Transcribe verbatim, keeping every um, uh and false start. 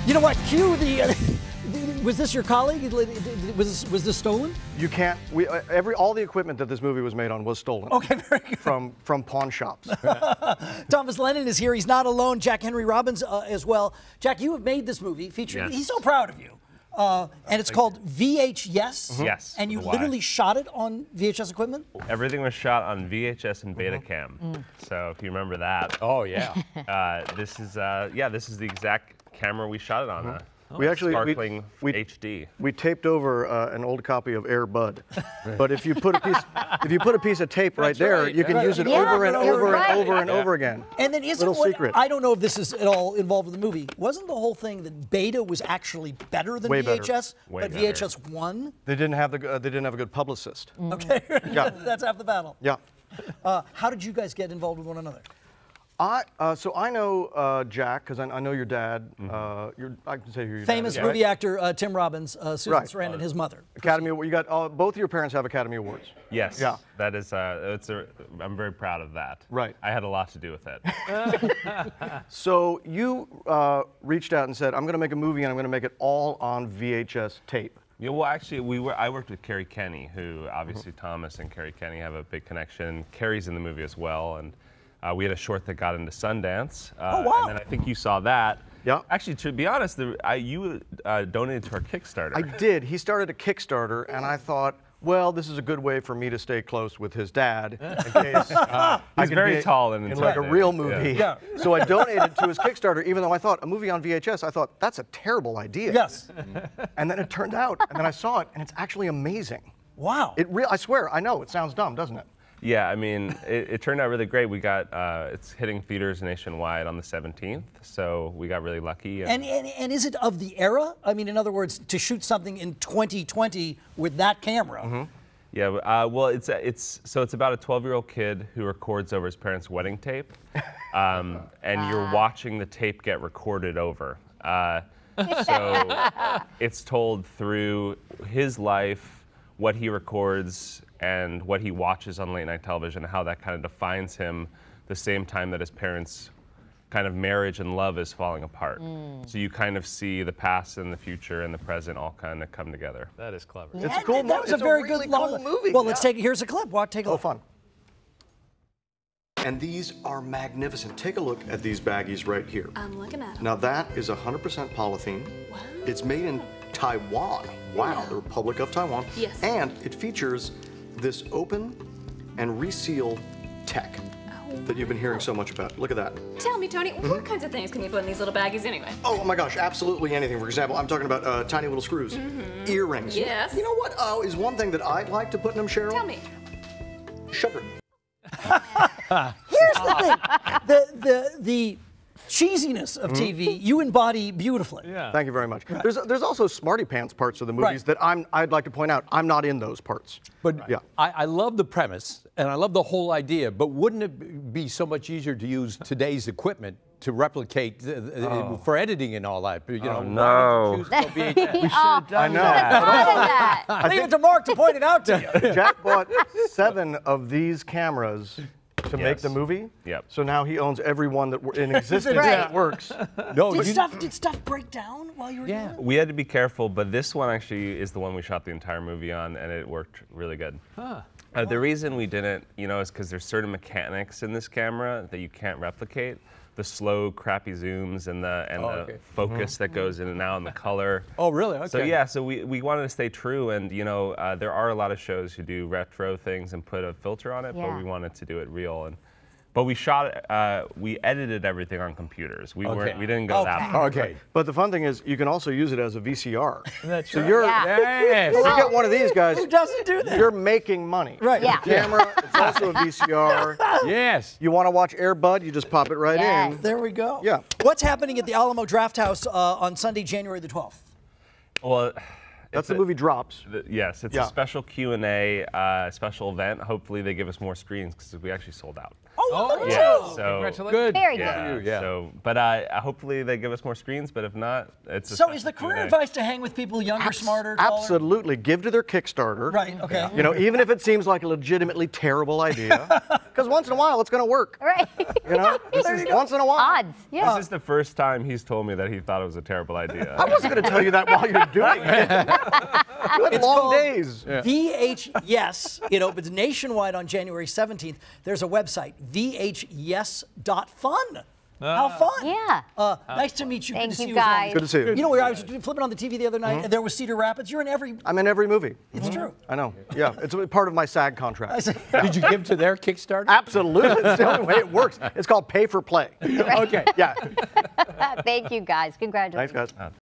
You know what? Cue the. Uh, was this your colleague? Was this, was this stolen? You can't. We uh, every all the equipment that this movie was made on was stolen. Okay, very good. From from pawn shops. Thomas Lennon is here. He's not alone. Jack Henry Robbins uh, as well. Jack, you have made this movie featuring. Yes. He's so proud of you. Uh, and it's called V H S. Mm-hmm. Yes. And you with a Y. literally shot it on V H S equipment? Everything was shot on V H S and Betacam. Mm. So if you remember that. Oh yeah. uh, this is uh, yeah. This is the exact camera we shot it on. Mm-hmm. Uh, We actually sparkling we, we, H D. We taped over uh, an old copy of Air Bud, but if you put a piece if you put a piece of tape right there, right, you can right. use it Yeah, over and you're over right. and over and Yeah. over again. And then isn't Little what, secret. I don't know if this is at all involved with the movie. Wasn't the whole thing that Beta was actually better than Way V H S, better. Way but better. V H S won? They didn't have the uh, they didn't have a good publicist. Okay, Yeah. that's half the battle. Yeah. Uh, how did you guys get involved with one another? I uh, so I know uh, Jack because I, I know your dad. Mm-hmm. Uh, your, I can say who your Famous dad is, movie right? actor uh, Tim Robbins, uh, Susan Right. Sarandon, his mother. Academy. You got uh, both of your parents have Academy Awards. Yes. Yeah. That is. Uh, it's a. I'm very proud of that. Right. I had a lot to do with it. So you uh, reached out and said, "I'm going to make a movie and I'm going to make it all on V H S tape." Yeah, well, actually, we were. I worked with Carrie Kenny, who obviously Thomas and Carrie Kenny have a big connection. Carrie's in the movie as well, and uh, we had a short that got into Sundance. Uh, Oh, wow. And then I think you saw that. Yeah. Actually, to be honest, the, I, you uh, donated to our Kickstarter. I did. He started a Kickstarter, and I thought, well, this is a good way for me to stay close with his dad in case uh, I He's could very be tall and in like a intimidating. real Yeah. movie. Yeah. So I donated to his Kickstarter, even though I thought a movie on V H S. I thought that's a terrible idea. Yes. And then it turned out, and then I saw it, and it's actually amazing. Wow. It real. I swear. I know it sounds dumb, doesn't it? Yeah, I mean, it, it turned out really great. We got, uh, it's hitting theaters nationwide on the seventeenth, so we got really lucky. And, and and is it of the era? I mean, in other words, to shoot something in twenty twenty with that camera. Mm-hmm. Yeah, uh, well, it's it's so it's about a twelve-year-old kid who records over his parents' wedding tape, um, and you're watching the tape get recorded over. Uh, so it's told through his life, what he records, and what he watches on late-night television, how that kind of defines him, the same time that his parents' kind of marriage and love is falling apart. Mm. So you kind of see the past and the future and the present all kind of come together. That is clever. It's a And cool that movie. was a It's very really good long cool movie. Well, let's Yeah. take here's a clip. Watch, take a Oh, look. fun. And these are magnificent. Take a look at these baggies right here. I'm looking at them. Now that is one hundred percent polythene. Wow. It's made in Taiwan. Wow, Yeah. the Republic of Taiwan. Yes. And it features this open and reseal tech that you've been hearing so much about. Look at that. Tell me, Tony, what kinds of things can you put in these little baggies anyway? Oh my gosh, absolutely anything. For example, I'm talking about uh, tiny little screws, earrings. Yes. You know what uh, is one thing that I'd like to put in them, Cheryl? Tell me. Sugar. Here's the thing. The the the cheesiness of T V you embody beautifully. Yeah. Thank you very much. There's there's also smarty pants parts of the movies Right. that I'm I'd like to point out. I'm not in those parts. But Yeah. I, I love the premise and I love the whole idea. But wouldn't it be so much easier to use today's equipment to replicate the, the, Oh. for editing and all that? You know, no. why would you choose to go V H S? We should have I know. that. Leave it to Mark to point it out to you. Jack bought seven of these cameras to make Yes. the movie. Yep. So now he owns every one that were in existence Right. that works. No, Did you- stuff did stuff break down while you were Yeah. doing it? We had to be careful, but this one actually is the one we shot the entire movie on, and it worked really good. Huh. Uh, the reason we didn't, you know, is because there's certain mechanics in this camera that you can't replicate. The slow, crappy zooms and the and Oh, the okay. focus that goes in and out and the color. Oh, really? Okay. So yeah, so we, we wanted to stay true, and you know, uh, there are a lot of shows who do retro things and put a filter on it, but Yeah. we wanted to do it real. And but we shot it, uh, we edited everything on computers. We weren't, Okay. we didn't go that Okay. far. Okay. But the fun thing is, you can also use it as a V C R. That's so right. you're, Yeah. Yes. you get one of these guys, Who doesn't do that? you're making money. Right. Yeah. The camera, it's also a V C R. Yes. You want to watch Air Bud, you just pop it right Yes. in. There we go. Yeah. What's happening at the Alamo Drafthouse uh, on Sunday, January the twelfth? Well, That's it's the a- movie drops. the- yes, it's Yeah. a special Q and A, uh, special event. Hopefully, they give us more screens because we actually sold out. Oh, Oh, look at Yeah, you. so Congratulations. Good. Very yeah, good. Yeah. So, but uh, hopefully they give us more screens. But if not, it's a So is the special career day. advice to hang with people younger, smarter, taller? Absolutely. Give to their Kickstarter. Right, okay. You know, even if it seems like a legitimately terrible idea, because once in a while it's going to work. Right. You know, once in a while. Odds. Yeah. This is the first time he's told me that he thought it was a terrible idea. I wasn't going to tell you that while you're doing it. You had long called days. V H yes. It opens nationwide on January seventeenth. There's a website, v h yes dot fun. How fun. Yeah. Uh, nice to meet you. Thank Good to see you, you. guys. Good to see you. You know, where I was flipping on the T V the other night, and there was Cedar Rapids. You're in every. I'm in every movie. It's true. I know. Yeah, it's a part of my SAG contract. I say, Did you give to their Kickstarter? Absolutely. It's the only way it works. It's called pay for play. Okay. Yeah. Thank you, guys. Congratulations. Thanks, guys.